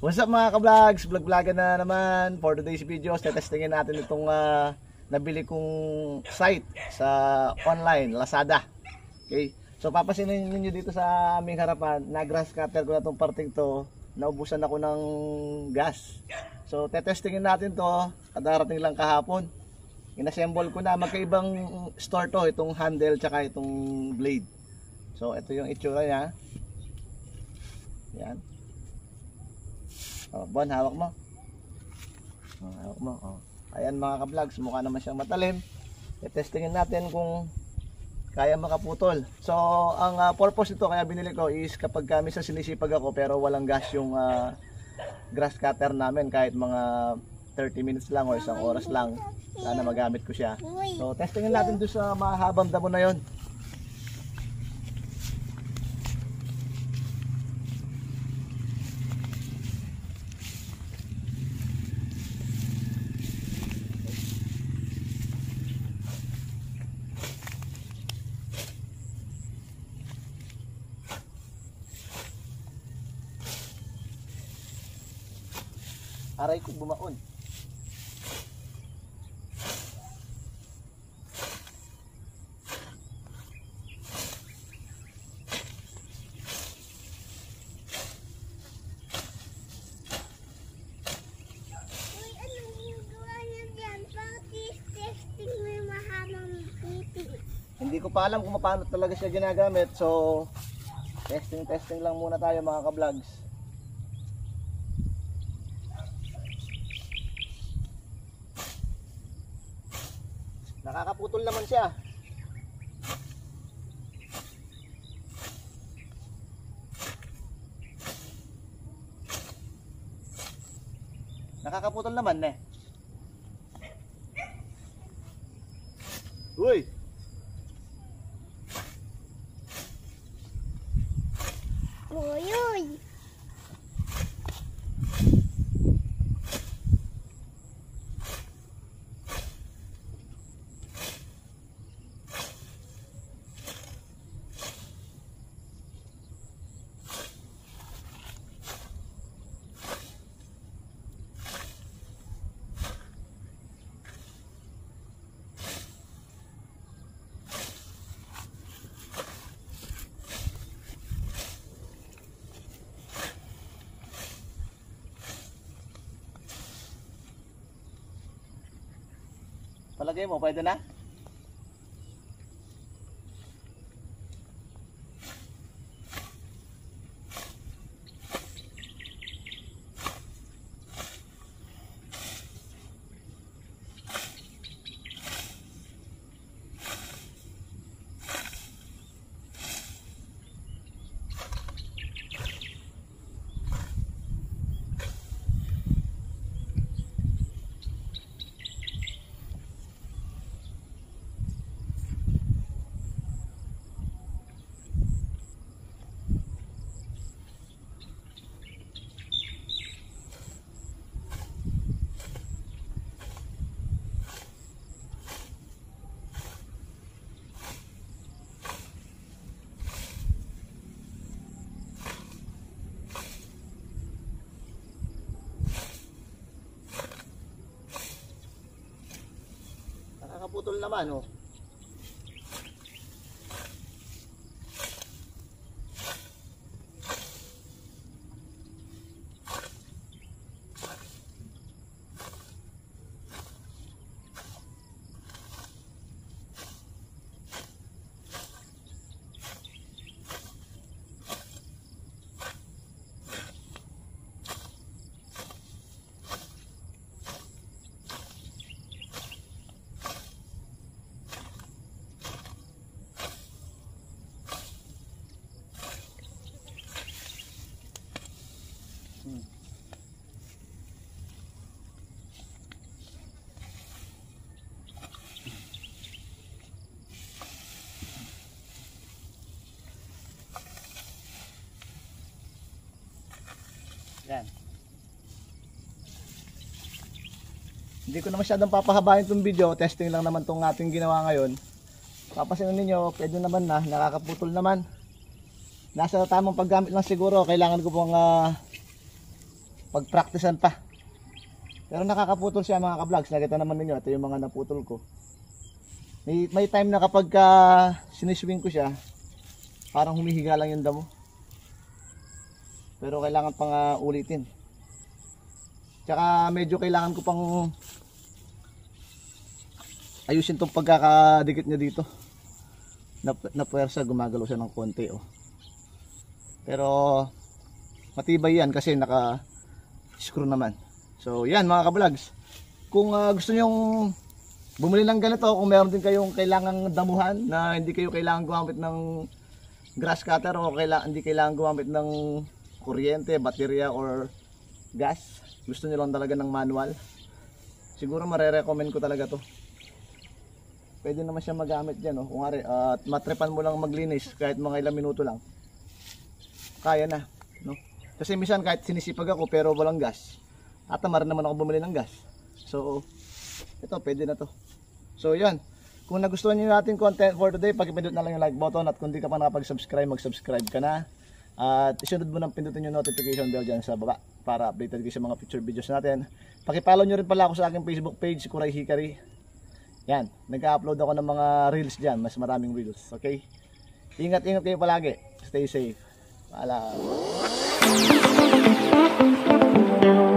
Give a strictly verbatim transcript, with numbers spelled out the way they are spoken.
What's up mga ka-vlogs? Vlog-vlogan na naman for today's videos. Tetestingin natin itong uh, nabili kong site sa online, Lazada. Okay? So papasinin niyo dito sa aming harapan, na grass cutter ko na itong parting to. Naubusan ako ng gas. So tetestingin natin to. Kadarating lang kahapon. Inassemble ko na. Magkaibang store to. Itong handle tsaka itong blade. So ito yung itsura niya. Yan. Oh, Bon, hawak mo. Oh, hawak mo. Oh. Ayan mga ka-vlogs, mukha naman siyang matalim. I-testingin natin kung kaya makaputol. So, ang uh, purpose nito kaya binili ko is kapag kami sa sinisipag ako pero walang gas yung uh, grass cutter namin, kahit mga thirty minutes lang o isang oras lang, sana magamit ko siya. So, testingin natin doon sa mahabang damo na yon. Aray ko bumaon. Hindi ko pa alam kung paano talaga siya ginagamit. So, testing testing lang muna tayo mga ka-vlogs. Nakakaputol naman siya. Nakakaputol naman eh. Uy! Uy, uy! Palagay mo, pwede na? Nakakaputol naman oh. Hmm. Yan. Hindi ko na masyadong papahabain itong video. Testing lang naman itong ating ginawa ngayon. Papasinin ninyo, pwede naman na, nakakaputol naman. Nasa tamang paggamit lang siguro. Kailangan ko pong uh, pagpraktisan pa. Pero nakakaputol siya mga ka-vlogs. Nakita naman ninyo, ito yung mga naputol ko. May, may time na kapag ka siniswing ko siya, parang humihiga lang yung damo. Pero kailangan pang uh, ulitin. Tsaka medyo kailangan ko pang ayusin tong pagkakadikit niya dito. Na, na puwersa, gumagalaw siya ng konti. Oh. Pero matibay yan kasi naka screw naman. So yan mga ka-vlogs, kung uh, gusto nyong bumili ng ganito, kung meron din kayong kailangang damuhan na hindi kayo kailangan gumamit ng grass cutter o kaila hindi kailangan gumamit ng kuryente, baterya or gas, gusto nyo lang talaga ng manual, siguro mare-recommend ko talaga to. Pwede naman siya magamit dyan, oh. Kung ari, uh, matrepan mo lang maglinis kahit mga ilang minuto lang, kaya na, no? Kasi minsan kahit sinisipag ako pero walang gas, tatamar naman ako bumili ng gas. So ito pwede na to. So yun, kung nagustuhan niyo natin content for today, pakipindot na lang yung like button, at kung di ka pa nakapag-subscribe, mag-subscribe ka na. At isunod mo nang pindutin yung notification bell dyan sa baba para updated kayo sa mga future videos natin. Pakipollow nyo rin pala ako sa aking Facebook page, Kuray Hikari. Yan, nag-upload ako ng mga reels dyan, mas maraming reels. Okay? Ingat-ingat kayo palagi. Stay safe. Paalam.